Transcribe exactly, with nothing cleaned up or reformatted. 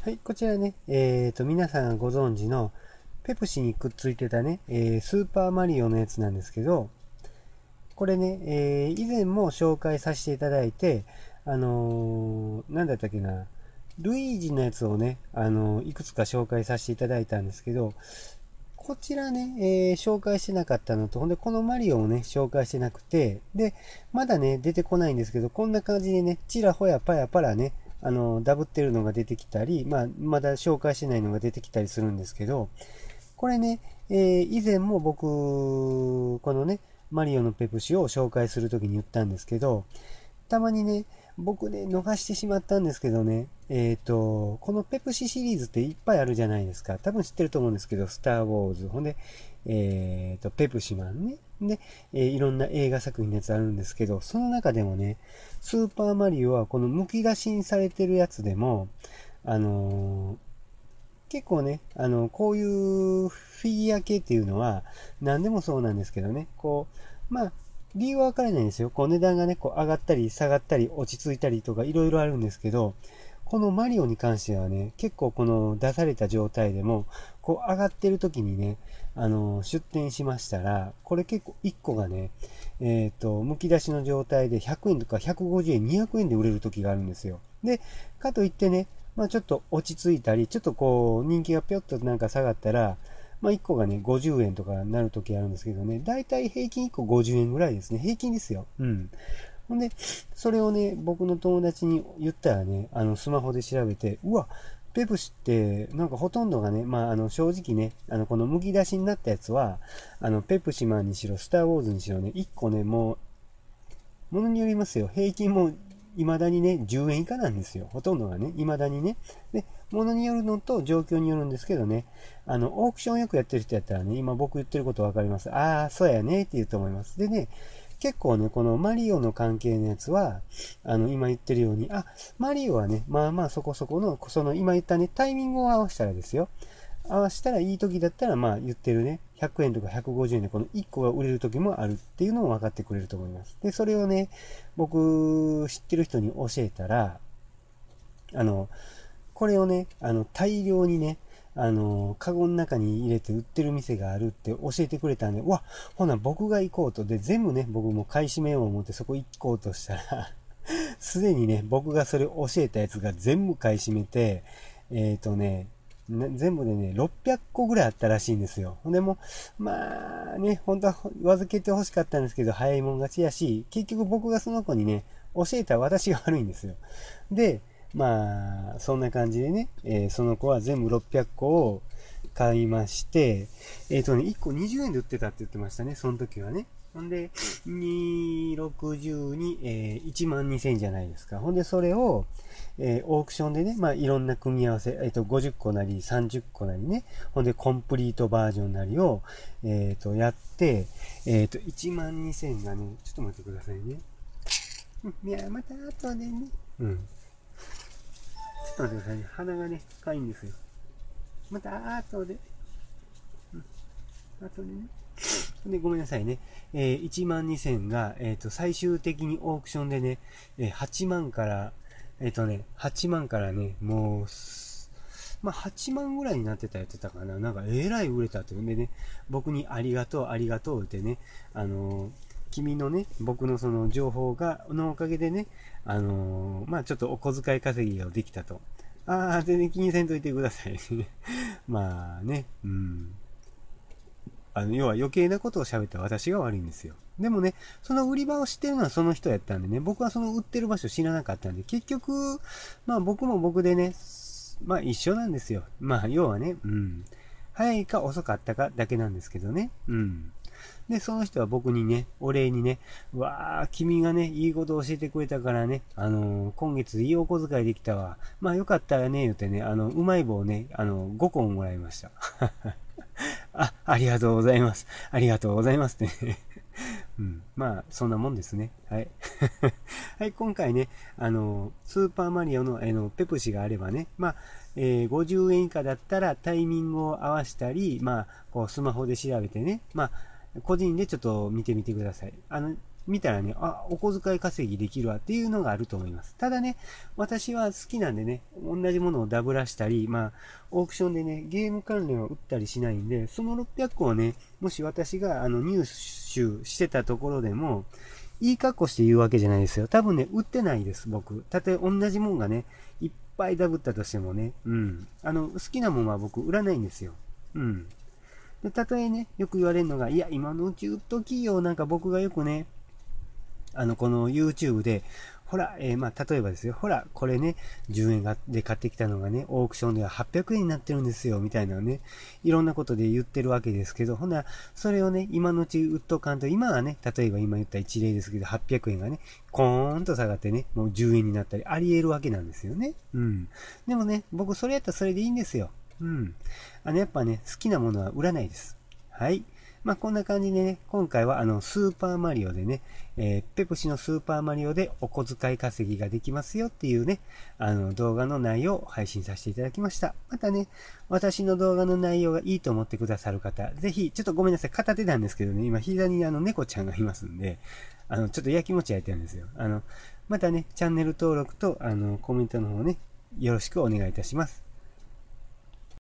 はい、こちらね、えーと、皆さんがご存知のペプシにくっついてたね、えースーパーマリオのやつなんですけど、これね、えー以前も紹介させていただいて、あのーなんだったっけな、ルイージのやつをね、あのーいくつか紹介させていただいたんですけど、こちらね、えー紹介してなかったのと、ほんで、このマリオをね、紹介してなくて、で、まだね、出てこないんですけど、こんな感じでね、ちらほやパヤパラね、あの、ダブってるのが出てきたり、まあ、まだ紹介してないのが出てきたりするんですけど、これね、えー以前も僕、このね、マリオのペプシを紹介するときに言ったんですけど、たまにね、僕ね、逃してしまったんですけどね、えっ、と、このペプシシリーズっていっぱいあるじゃないですか。多分知ってると思うんですけど、スター・ウォーズ、ほんで、えっ、と、ペプシマンね。で、えーいろんな映画作品のやつあるんですけど、その中でもね、スーパーマリオはこの剥き出しにされてるやつでも、あのー結構ね、あの、こういうフィギュア系っていうのは、何でもそうなんですけどね、こう、まあ、理由はわからないんですよ。こう値段がね、こう上がったり下がったり落ち着いたりとかいろいろあるんですけど、このマリオに関してはね、結構この出された状態でも、こう上がってる時にね、あの、出店しましたら、これ結構いっこがね、えっ、と、剥き出しの状態でひゃくえんとかひゃくごじゅうえん、にひゃくえんで売れる時があるんですよ。で、かといってね、まあちょっと落ち着いたり、ちょっとこう人気がぴょっとなんか下がったら、まあいっこがね、ごじゅうえんとかなるときあるんですけどね、だいたい平均いっこごじゅうえんぐらいですね。平均ですよ。うん。ほんで、それをね、僕の友達に言ったらね、あの、スマホで調べて、うわ、ペプシって、なんかほとんどがね、まあ、あの、正直ね、あの、この剥き出しになったやつは、あの、ペプシマンにしろ、スターウォーズにしろね、いっこね、もう、ものによりますよ。平均も、未だにね、じゅうえん以下なんですよ。ほとんどがね、未だにね。で、ものによるのと状況によるんですけどね、あの、オークションよくやってる人やったらね、今僕言ってることわかります。ああ、そうやねって言うと思います。でね、結構ね、このマリオの関係のやつは、あの、今言ってるように、あ、マリオはね、まあまあそこそこの、その今言ったね、タイミングを合わせたらですよ。合わせたらいい時だったら、まあ言ってるね、ひゃくえんとかひゃくごじゅうえんでこのいっこが売れる時もあるっていうのを分かってくれると思います。で、それをね、僕、知ってる人に教えたら、あの、これをね、あの、大量にね、あの、カゴの中に入れて売ってる店があるって教えてくれたんで、うわ、ほな僕が行こうと。で、全部ね、僕も買い占めよう思ってそこ行こうとしたらすでにね、僕がそれ教えたやつが全部買い占めて、えっ、ー、とね、全部でね、ろっぴゃっこぐらいあったらしいんですよ。ほんでも、まあね、本当は預けて欲しかったんですけど、早いもん勝ちやし、結局僕がその子にね、教えた私が悪いんですよ。で、まあ、そんな感じでね、えーその子は全部ろっぴゃっこを買いまして、えっ、ー、とね、いっこにじゅうえんで売ってたって言ってましたね、その時はね。ほんで、に、ろくじゅうに、えー、いちまんにせんじゃないですか。ほんで、それを、えーオークションでね、まあ、いろんな組み合わせ、えっ、と、ごじゅっこなり、さんじゅっこなりね、ほんで、コンプリートバージョンなりを、えっ、と、やって、えっ、と、いちまんにせんがね、ちょっと待ってくださいね。うん、いや、また後でね。うん。ちょっと待ってくださいね。鼻がね、かいんですよ。また後で。後でね。で、ごめんなさいね。えー、いちまんにせんが、えっ、と、最終的にオークションでね、えーはちまんから、えっ、とね、はちまんからね、もう、まあ、はちまんぐらいになってたやってたかな。なんか、えらい売れたってんでね、僕にありがとう、ありがとうってね、あのー君のね、僕のその情報が、のおかげでね、あのーまあ、ちょっとお小遣い稼ぎができたと。ああ、全然気にせんといてくださいね。まあね、うん。あの、要は余計なことを喋った私が悪いんですよ。でもね、その売り場を知ってるのはその人やったんでね、僕はその売ってる場所知らなかったんで、結局、まあ僕も僕でね、まあ一緒なんですよ。まあ要はね、うん。早いか遅かったかだけなんですけどね。うん。で、その人は僕にね、お礼にね、うわあ、君がね、いいことを教えてくれたからね、あのー今月いいお小遣いできたわ。まあよかったよね、言うてね、あの、うまい棒ね、あの、ごこももらいました。あ、ありがとうございます。ありがとうございますってね。うん。まあ、そんなもんですね。はい。はい、今回ね、あの、スーパーマリオの、あの、ペプシがあればね、まあ、えーごじゅうえん以下だったらタイミングを合わせたり、まあ、こう、スマホで調べてね、まあ、個人でちょっと見てみてください。あの、 見たらね、あ、お小遣い稼ぎできるわっていうのがあると思います。ただね、私は好きなんでね、同じものをダブらしたり、まあ、オークションでね、ゲーム関連を売ったりしないんで、そのろっぴゃっこをね、もし私があの入手してたところでも、いい格好して言うわけじゃないですよ。多分ね、売ってないです、僕。たとえ同じもんがね、いっぱいダブったとしてもね、うん。あの、好きなもんは僕売らないんですよ。うん。で、たとえね、よく言われるのが、いや、今のうち売っときよ、なんか僕がよくね、あの、この YouTube で、ほら、えー、まあ、例えばですよ、ほら、これね、じゅうえんで買ってきたのがね、オークションでははっぴゃくえんになってるんですよ、みたいなね、いろんなことで言ってるわけですけど、ほな、それをね、今のうち売っとかんと、今はね、例えば今言った一例ですけど、はっぴゃくえんがね、コーンと下がってね、もうじゅうえんになったり、あり得るわけなんですよね。うん。でもね、僕それやったらそれでいいんですよ。うん。あの、やっぱね、好きなものは売らないです。はい。まあ、こんな感じでね、今回はあの、スーパーマリオでね、えー、ペプシのスーパーマリオでお小遣い稼ぎができますよっていうね、あの、動画の内容を配信させていただきました。またね、私の動画の内容がいいと思ってくださる方、ぜひ、ちょっとごめんなさい、片手なんですけどね、今膝にあの、猫ちゃんがいますんで、あの、ちょっとやきもち焼いてるんですよ。あの、またね、チャンネル登録と、あの、コメントの方ね、よろしくお願いいたします。